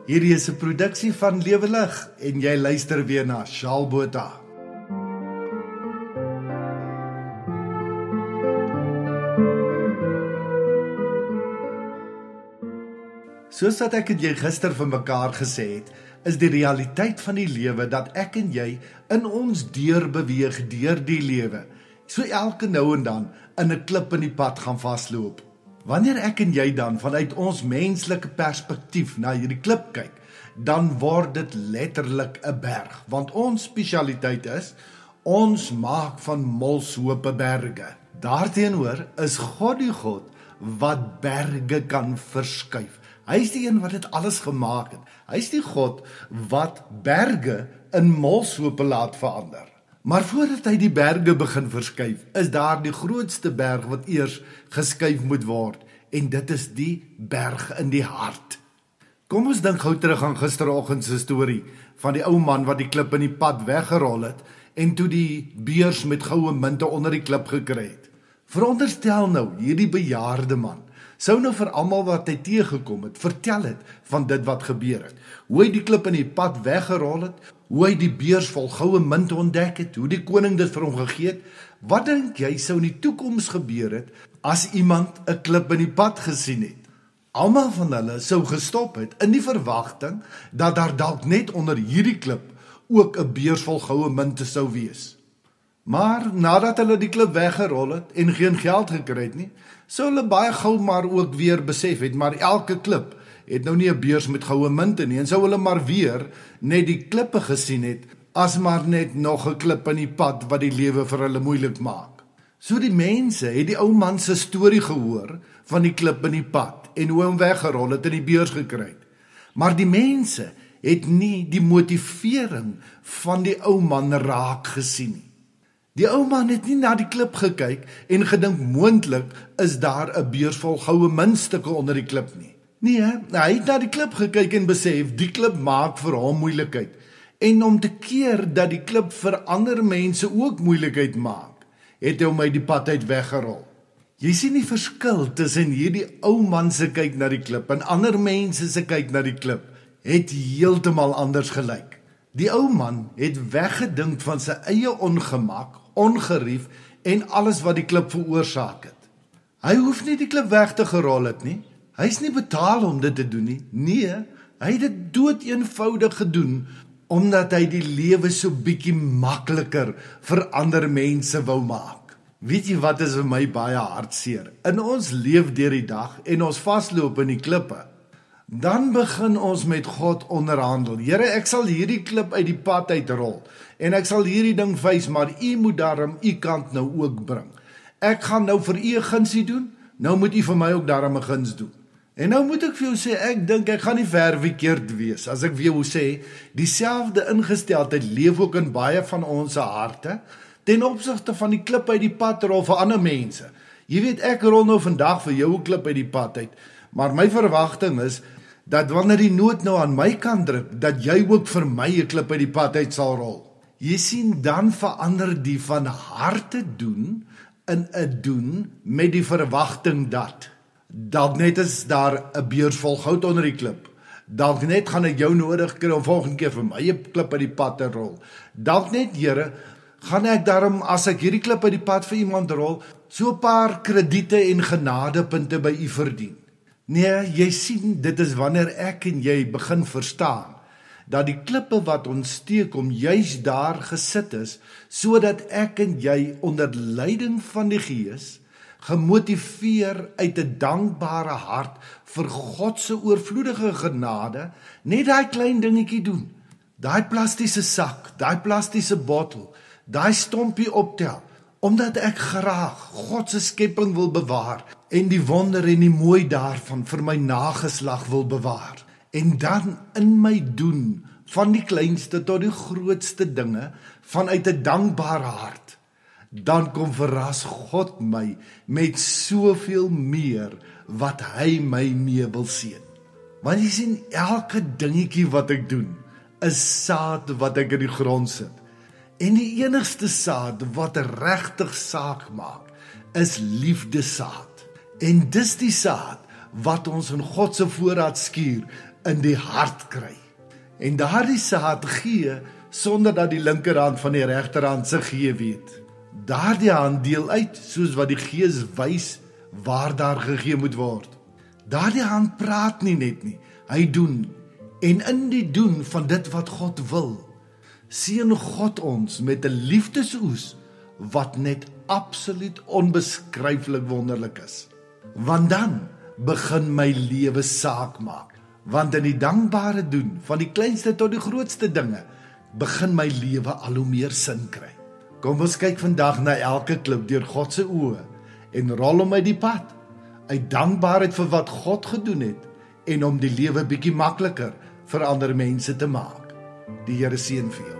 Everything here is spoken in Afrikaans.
Hierdie is 'n produksie van Lewelig en jy luister weer na Shaal Botha. Soos wat ek en jy gister vir mekaar gesê het, is die realiteit van die lewe dat ek en jy in ons beweeg deur die lewe, so elke nou en dan in 'n klip in die pad gaan vasloop. Wanneer ek en jy dan vanuit ons menslike perspektief na hierdie klip kyk, dan word dit letterlik 'n berg, want ons spesialiteit is, ons maak van molshope berge. Daarteenoor is God die God wat berge kan verskuif. Hy is die een wat dit alles gemaak het. Hy is die God wat berge in molshope laat verander. Maar voordat hy die berge begin verskuif, is daar die grootste berg wat eers geskuif moet word, en dit is die berg in die hart. Kom ons dink gou terug aan gisteroggend se storie van die ou man wat die klip in die pad weggerol het en toe die beurs met goue munte onder die klip gekry het. Veronderstel nou, hierdie bejaarde man sou nou vir almal wat hy teëgekom het, vertel het van dit wat gebeur het. Hoe hy die klip in die pad weggerol het, hoe hy die beurs vol goue munte ontdek het, hoe die koning dit vir hom gegee het. Wat dink jy sou in die toekoms gebeur het as iemand 'n klip in die pad gesien het? Almal van hulle sou gestop het in die verwagting dat daar dalk net onder hierdie klip ook 'n beurs vol goue munte sou wees. Maar nadat hulle die klip weggerol het en geen geld gekry het nie, sou hulle baie gou maar ook weer besef het, maar elke klip het nou nie 'n beurs met goue munte nie, en sou hulle maar weer net die klippe gesien het, as maar net nog 'n klip in die pad wat die lewe vir hulle moeilik maak. So die mense het die ou man se storie gehoor van die klip in die pad en hoe hom weggerol het en die beurs gekry het. Maar die mense het nie die motivering van die ou man raak gesien nie. Die ou man het nie na die klip gekyk en gedink moontlik is daar 'n beurs vol goue muntstukke onder die klip nie. Nee, hy het na die klip gekyk en besef die klip maak vir hom moeilikheid. En om te keer dat die klip vir ander mense ook moeilikheid maak, het hy hom uit die pad uit weggerol. Jy sien die verskil tussen hierdie ou man se kyk na die klip en ander mense se kyk na die klip het heeltemal anders gelyk. Die ou man het weggedink van sy eie ongemak, ongerief en alles wat die klip veroorsaak het. Hy hoef nie die klip weg te gerol het nie. Hy is nie betaal om dit te doen nie. Nee, hy het dit doeteenvoudig gedoen omdat hy die lewe so bietjie makliker vir ander mense wou maak. Weet jy wat is vir my baie hartseer? In ons leef deur die dag en ons vasloop in die klippe. Dan begin ons met God onderhandel. Here, ek sal hierdie klip uit die pad uitrol en ek sal hierdie ding wys, maar u moet daarom u kant nou ook bring. Ek gaan nou vir u 'n gunsie doen, nou moet u vir my ook daarom 'n guns doen. En nou moet ek vir jou sê, ek dink ek gaan nie ver verkeerd wees as ek vir jou sê, dieselfde ingesteldheid leef ook in baie van ons harte ten opsigte van die klip uit die pad rol vir ander mense. Jy weet, ek rol nou vandag vir jou 'n klip uit die pad uit, maar my verwagting is dat wanneer die nood nou aan my kant druk, dat jy ook vir my 'n klip uit die pad uit sal rol. Jy sien, dan verander die van harte doen in 'n doen met die verwagting dat dalk net is daar 'n beurs vol goud onder die klip. Dalk net gaan ek jou nodig kry om volgende keer vir my 'n klip uit die pad te rol. Dalk net, Here, gaan ek daarom as ek hierdie klip uit die pad vir iemand rol, so 'n paar krediete en genadepunte by u verdien. Nee, jy sien, dit is wanneer ek en jy begin verstaan dat die klippe wat ons teekom juis daar gesit is, sodat ek en jy onder leiding van die Gees gemotiveer uit 'n dankbare hart vir God se oorvloedige genade, net daai klein dingetjie doen. Daai plastiese sak, daai plastiese bottel, daai stompie optel, omdat ek graag God se skepping wil bewaar en die wonder en die mooi daarvan vir my nageslag wil bewaar. En dan in my doen van die kleinste tot die grootste dinge vanuit 'n dankbare hart, dan kom verras God my met soveel meer wat hy my mee wil seën. Want jy sien, elke dingetjie wat ek doen is saad wat ek in die grond sit. En die enigste saad wat regtig saak maak, is liefdesaad. En dis die saad wat ons in God se voorraadskuur in die hart kry. En daardie saad gee, sonder dat die linkerhand van die regterhand se gee weet. Daardie hand deel uit, soos wat die Gees wys, waar daar gegee moet word. Daardie hand praat nie net nie, hy doen. En in die doen van dit wat God wil, seën God ons met 'n liefdesoes, wat net absoluut onbeskryflik wonderlik is. Want dan begin my lewe saak maak. Want in die dankbare doen, van die kleinste tot die grootste dinge, begin my lewe al hoe meer sin kry. Kom ons kyk vandag na elke klip deur God se oë en rol hom uit die pad, uit dankbaarheid vir wat God gedoen het en om die lewe bietjie makliker vir ander mense te maak. Die Here seën vir jou.